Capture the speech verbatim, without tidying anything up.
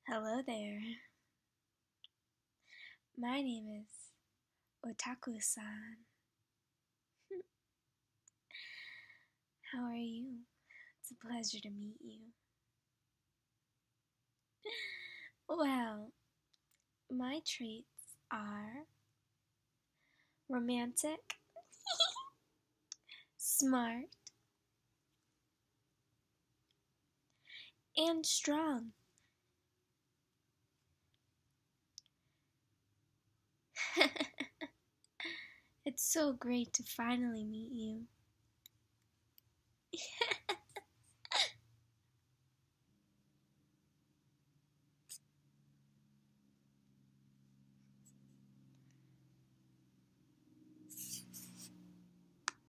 Hello there. My name is Otaku-san. How are you? It's a pleasure to meet you. Well, my traits are romantic, smart, and strong. It's so great to finally meet you.